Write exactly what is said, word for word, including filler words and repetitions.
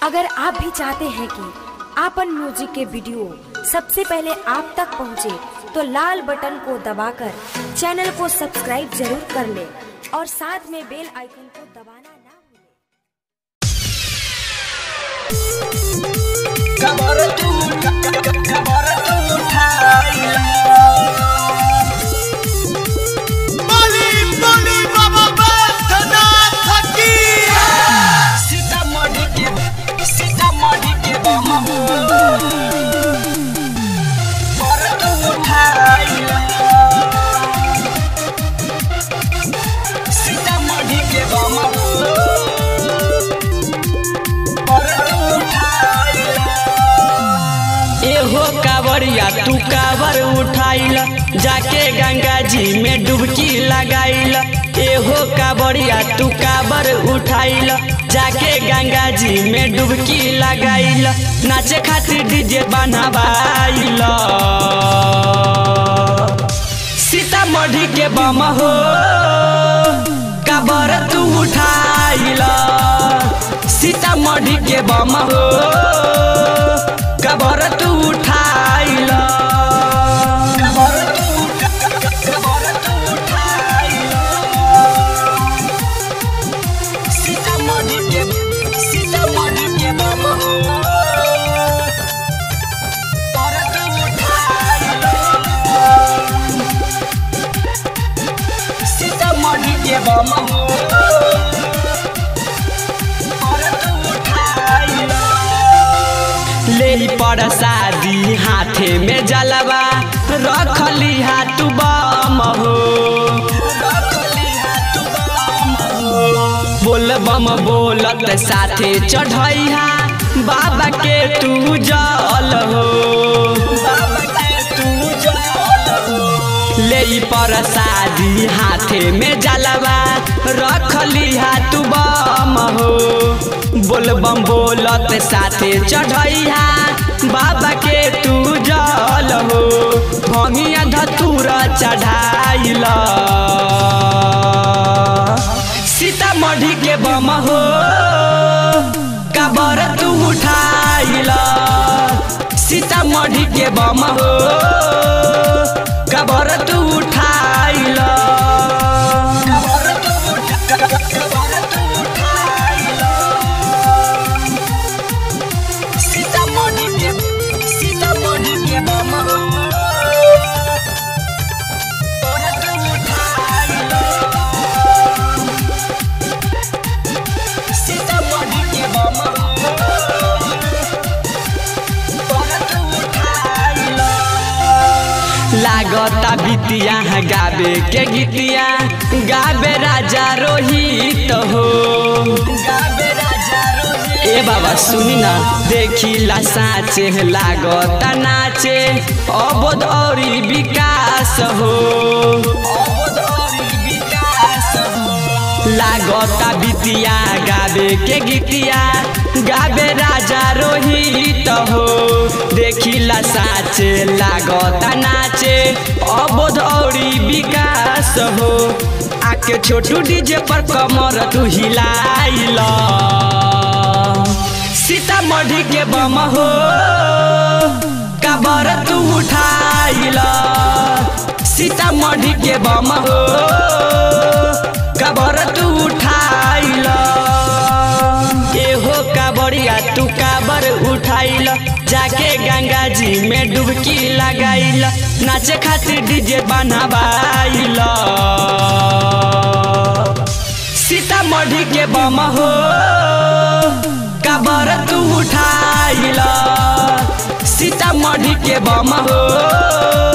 अगर आप भी चाहते हैं कि आपन म्यूजिक के वीडियो सबसे पहले आप तक पहुंचे, तो लाल बटन को दबाकर चैनल को सब्सक्राइब जरूर कर ले और साथ में बेल आइकन को दबाना ना भूलें। कबर तू कबर तू उठाइला बोली बोली बाबा बैद्यनाथ की सीतामढ़ी के सीतामढ़ी के बम कबर तू उठाइला सीतामढ़ी के बम एहो कावरिया तू कावर उठाइल, जाके गंगा जी में डुबकी लगाइल। एहो कावरिया तू कावर उठाइल, जाके गंगा जी में डुबकी लगाइल। नाचे खातिर डीजे बनावाइल, सीतामढ़ी के बम हो कावर तू उठाइल। सीतामढ़ी के बम हो कावर तू उठाइल। कबर तू कबर तू उठाइला सीतामढ़ी के सीतामढ़ी के बम कबर तू उठाइला सीतामढ़ी के बम ले पर शादी हाथे में जलवा रखली हाथ बम हो। बोल बम बोलत साथे चढ़ैहा बाबा के तू जल हो। ले पर शादी हाथे में जलवा रखली हाथ बम हो। बोल बम बोलत साथे चढ़ैहा बाबा के तू जल हो। भंगिया धतूरा चढ़ाइल, सीतामढ़ी के बम हो कावर तू उठाइल। सीतामढ़ी के बम हो कावर तू उठाइल। सीतामढ़ी के सीतामढ़ी के बम कबर तू उठाइला सीतामढ़ी के बम कबर तू उठाइला लागता बितिया गावे के गीतिया गावे राजा रोहित हो। गावे राजा रोहित ए बाबा सुनी ना, देखिला साचे लागता नाचे अबोध और विकास हो। अवध और विकास लागता बितिया गावे के गीतिया गावे राजा रोहित हो। देखिला साचे लागता नाचे अबोध और विकास हो। आके छोटू डीजे पर कमर तू हिलाइल, सीतामढ़ी के बम हो कावर तू उठाइल। सीतामढ़ी के बम हो कावर तू उठाइल। एहो कावरिया तू कावर उठाइल, जाके गंगा जी में डुबकी लगाइल। नाचे खातिर डीजे बनावाइल, सीतामढ़ी के बम हो कावर तू उठाइल। सीतामढ़ी के बम हो